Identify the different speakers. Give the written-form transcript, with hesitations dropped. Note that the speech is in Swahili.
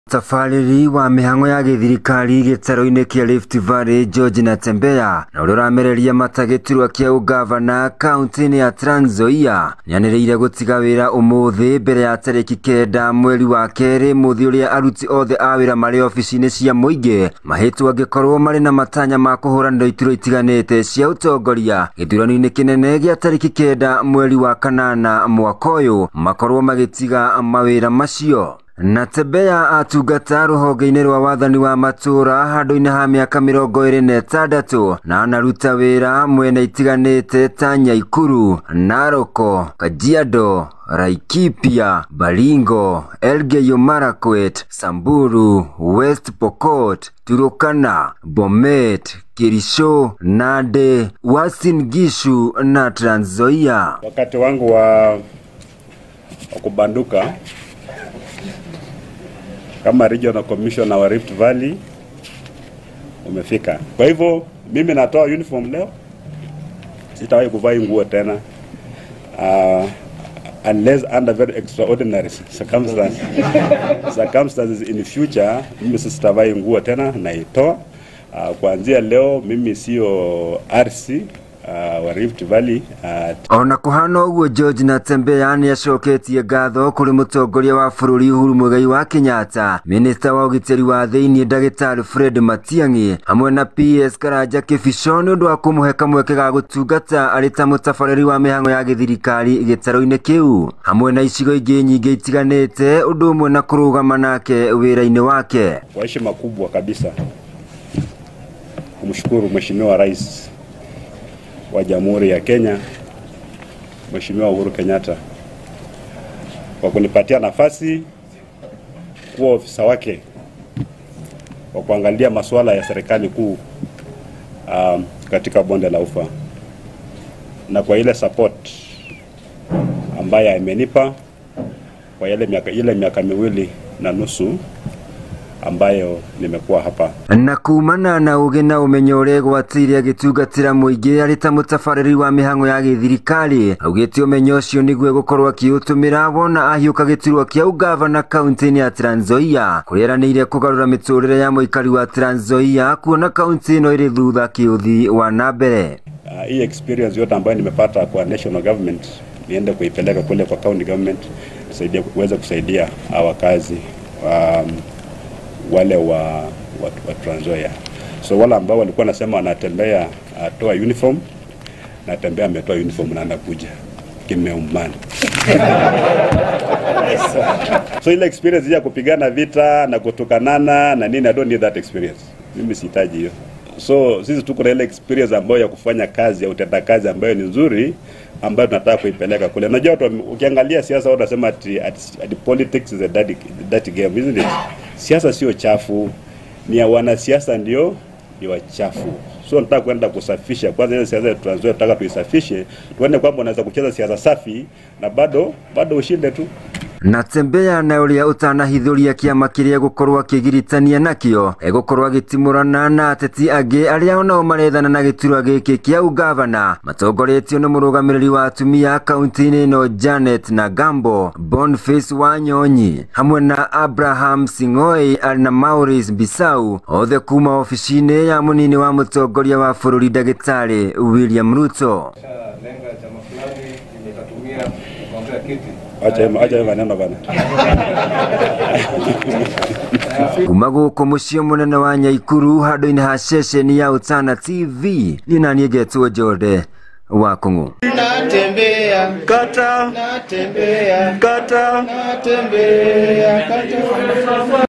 Speaker 1: Tafariri wa mihango ya githirikari gitaro-ini kia Rift Valley George Natembeya na uria uramereria matagiturwa kia ugavana kaunti-ini ya Trans Nzoia nianireire gutiga wira umuthi mbere ya tariki 9 mweri wa keri muthi uria aruti othe a wira mari ofici-ini cia muingi mahitwo angikorwo mari na matanya ma kuhuranira ituro itiganite cia utongoria githurano-ini kinene gia tariki 9 mweri wa kanana mwaka uyu makorwo magitiga mawira macio. Natembeya atungata ruhonge-ini rwa wathani wa matura handu-ini ha miaka 26 na anaruta wira mwena itiganite ta Nyaikuru, Naroko, Kajiado, Laikipia, Baringo, Elgeyo Marakwet, Samburu, West Pokot, Turkana, Bomet, Kericho, Nandi, Uasin Gishu na Trans Nzoia.
Speaker 2: Wakati wangu wa kubanduka kama Regional Commissioner wa Rift Valley umefika. Kwa hivyo mimi natoa uniform leo. Sitawahi kuvaa nguo tena. Unless under very extraordinary circumstances in the future, mimi sitavaa nguo tena na itoa. Kuanzia leo mimi sio RC wa Rift Valley.
Speaker 1: Ona kuhana uguo George Natembeya ni acoketie ngatho kuri mutongoria wa bururi Uhuru Muigai wa Kenyatta, Minister wa ugiteri wa thiini Ndagitari Fred Matiang'i hamwe na PS Karanja Kibishoni undu wa kumuheka mweke ga gutungata ari ta mutabariri wa mihango ya githirikari gitaro-ini kiu hamwe na icigo ingi nyingi itiganite undu umwe na kurugama nake wira-ini wake.
Speaker 2: Kwa heshima kubwa kabisa kumshukuru Mheshimiwa Rais wa Jamhuri ya Kenya, Mheshimiwa Uhuru Kenyatta kwa kunipatia nafasi kuwa ofisa wake kwa kuangalia masuala ya serikali kuu katika bonde la Ufa, na kwa ile support ambayo amenipa kwa ile miaka 2.5 ambayo nimekuwa hapa.
Speaker 1: Na kumana na uge na umenyo uria gwatiria agitungatira muingi ari ta mutabariri wa mihango ya githirikari augite umenyo ucio niguo gukorwo akiutumira wona ahiuka giturwa kia ugavana kaunti-ini ya Trans Nzoia kurieranire kugarura miturire ya muikari wa Trans Nzoia kuona kaunti ino iri thutha kiuthi wa nambere.
Speaker 2: Hii experience yote ambayo nimepata kwa national government niende kuipeleka kule kwa county government kusaidia kuweza kusaidia wakazi wale wa Trans Nzoia. So wala ambao walikuwa nasema wanatembea atoa uniform, Natembeya ametoa uniform na anakuja kimeumana. So ile experience ya kupigana vita na kutukanana na nini, I don't need that experience. Mimi sihitaji hiyo. So sisi tuko na ile experience ambayo ya kufanya kazi, ya utenda kazi ambayo ni nzuri, ambayo tunataka kuipeleka kule. Unajua ukiangalia siasa wanasema ati politics is a dirty game, isn't it? Siasa sio chafu, ni ya wanasiasa ndio ni wachafu. So nataka kwenda kusafisha kwanza ile siasa ya Trans Nzoia, nataka tuisafishe, tuone kwamba unaweza kucheza siasa safi na bado ushinde tu.
Speaker 1: Natembeya na uria utanahithuria kiama kiria gukorwo akigiritania nakio egukorwo agitimurana na ateti angi aria onao marethana na giturwa giki kia ugavana matongoretio ni murugamiriri wa atumia kaunti-ini ino Janet na Gambo, Boniface Wanyonyi hamwe na Abraham Sing'oi ari na Maurice Bisau othe kuma ofici-ini ya munini wa mutongoria wa bururi Ndagitari William Ruto.
Speaker 2: Acha maneno bana.
Speaker 1: Kuma guku mucii munene wa Nyaikuru handu-ini ha ceceni ya Utana TV ni nani ngetwo Jode wa Kung'u.
Speaker 3: Natembeya kata, Natembeya kata, Natembeya kata.